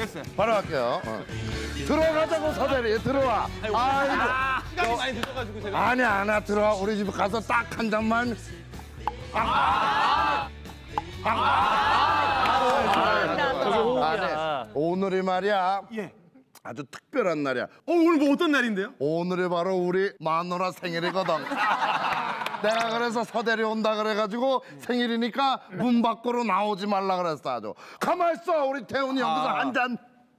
됐어요. 바로 할게요. 들어가자고 서대리 들어와. 아이고. 시간이 많이 늦어가지고 제가. 아니야 들어와. 우리 집 가서 딱 한 잔만. 오늘이 말이야. 예. 아주 특별한 날이야. 오늘 뭐 어떤 날인데요? 오늘이 바로 우리 마누라 생일이거든. 내가 그래서 서대리 온다 그래가지고 생일이니까 문 밖으로 나오지 말라 그랬어 아주. 가만 있어 우리 태훈이 여기서 한 잔.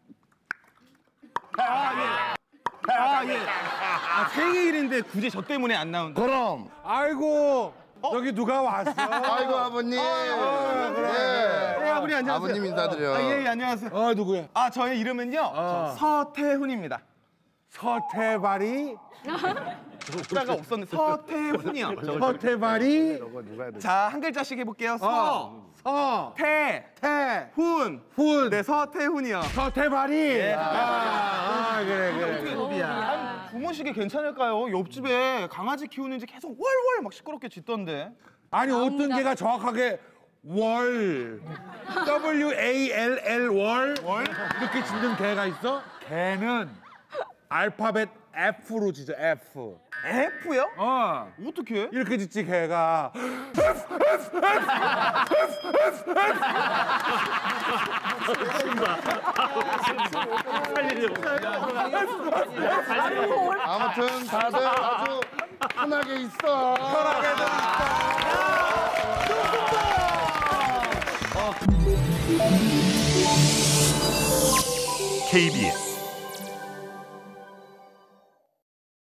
생일인데 굳이 저 때문에 안 나온다. 그럼. 아이고 여기 누가 왔어? 아이고 아버님. 네, 아버님 안녕하세요. 아버님 인사드려. 예, 안녕하세요. 누구야? 저의 이름은요. 저 서태훈입니다. 서태발이? 숫자가 없었는데 서태훈이요. 서태발이? 자, 한 글자씩 해볼게요. 태. 훈. 네, 서태훈이요. 서태발이? 네. 그래. 한 부모시기 괜찮을까요? 옆집에 강아지 키우는지 계속 월월 막 시끄럽게 짖던데. 아니 어떤 개가 정확하게 월 WALL 월 이렇게 짖는 개가 있어? 개는 알파벳 F로 짖어 F. F요? 어떻게? 이렇게 짖지 개가. 아무튼 다들 아주 편하게 있어. KBS